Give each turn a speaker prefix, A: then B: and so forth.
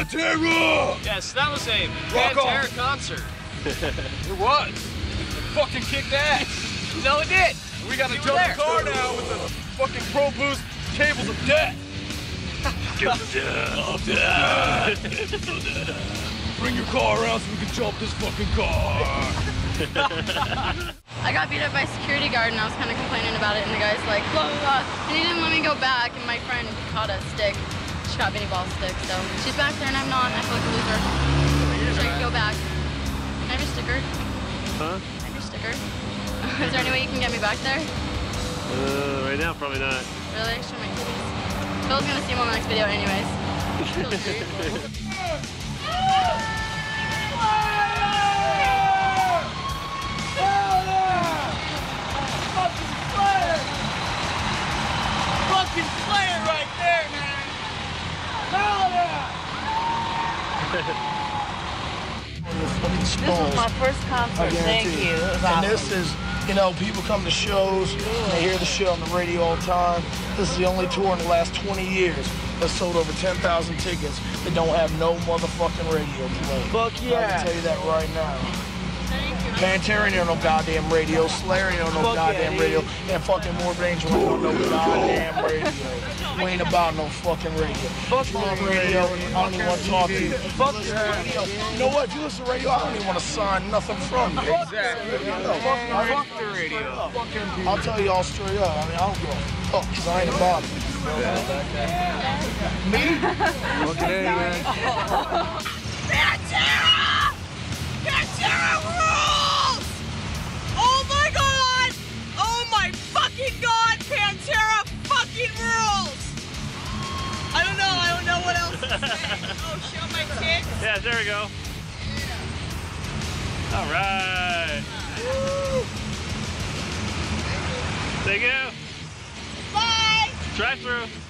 A: Pantera!
B: Yes, that was a
A: Rock
B: Pantera
A: on.
B: concert.
A: It was. It fucking kicked ass.
B: No, it did.
A: We gotta
B: You were
A: jump
B: there.
A: the car now with the fucking Pro Boost cables of death. Bring your car around so we can jump this fucking car.
C: I got beat up by a security guard and I was kind of complaining about it, and the guy's like, blah, blah, blah. And he didn't let me go back, and my friend caught a stick. She caught mini ball stick, so she's back there and I'm not, and I feel like a loser. So I can go back. Can I have your sticker?
D: Huh?
C: Can I have your sticker? Is there any way you can get me back there?
D: Right now, probably not.
C: Really? Show my titties. Phil's gonna see him on the next video anyways. Phil's weird.
B: Fucking play it right there, man. Hell yeah.
E: This was my first concert. Thank you. It was awesome.
F: And this is, you know, people come to shows, and they hear the shit on the radio all the time. This is the only tour in the last 20 years that sold over 10,000 tickets that don't have no motherfucking radio play.
E: Fuck yeah.
F: I can tell you that right now. Pantera ain't on no goddamn radio. Slayer ain't on no goddamn radio. And fucking Morbid Angel ain't on no goddamn radio. We ain't about no fucking radio. Fuck you on radio, I don't even want to talk to you. Fuck radio. You know what? If you listen to radio, I don't even want to sign nothing from you.
A: Exactly. Fuck the radio.
F: I'll tell you all straight up. I mean, I don't give a fuck, because I ain't about it. Me?
A: Okay, man.
G: Pantera! Pantera rules! Oh my god! Oh my fucking god! Pantera fucking rules! I don't know what else to say. Oh, show my tits.
D: Yeah, there we go. All right. Thank you.
G: Bye!
D: Drive through.